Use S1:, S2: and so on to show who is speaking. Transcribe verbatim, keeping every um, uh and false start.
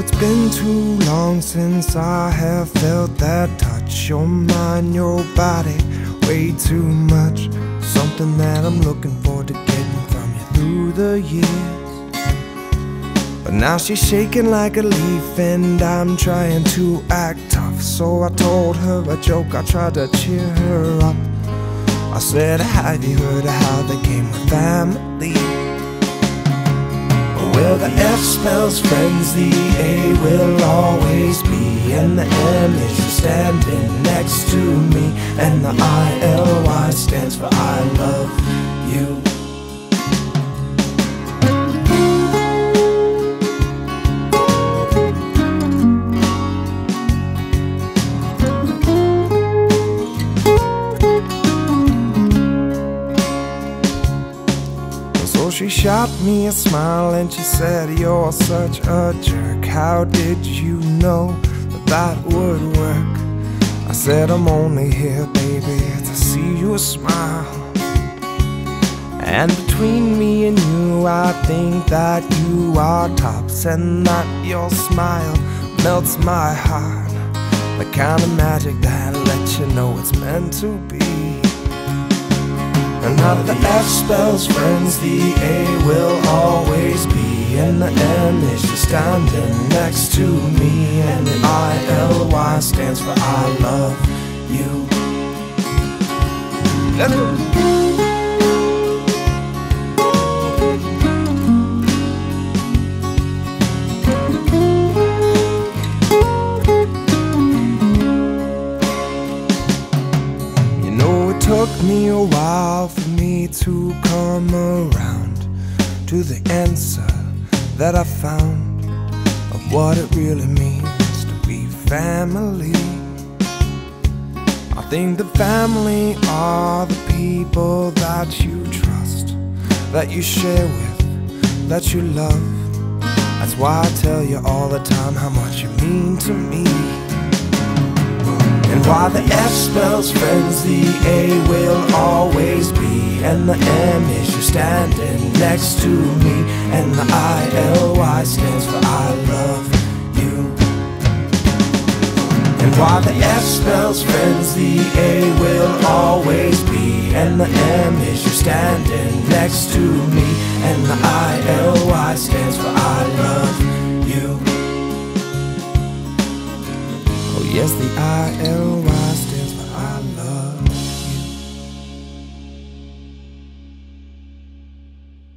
S1: Been too long since I have felt that touch. Your mind, your body, way too much. Something that I'm looking forward to getting from you through the years. But now she's shaking like a leaf and I'm trying to act tough. So I told her a joke, I tried to cheer her up. I said, have you heard of how they came with family? Well, the F spells friends, the A will always be, and the M is just standing next to me, and the I L Y stands for I love you. She shot me a smile and she said, you're such a jerk. How did you know that that would work? I said, I'm only here, baby, to see you smile. And between me and you, I think that you are tops, and that your smile melts my heart. The kind of magic that lets you know it's meant to be. And now the F spells friends, the A will always be, and the M is just standing next to me, and the I L Y stands for I love you. Let's go. Took me a while for me to come around to the answer that I found of what it really means to be family. I think the family are the people that you trust, that you share with, that you love. That's why I tell you all the time how much you mean to me. And while the F spells friends, the A will always be, and the M is just standing next to me, and the I L Y stands for I love you. And while the F spells friends, the A will always be, and the M is just standing next to me, and the I L Y stands for I love you. Yes, the I L Y stands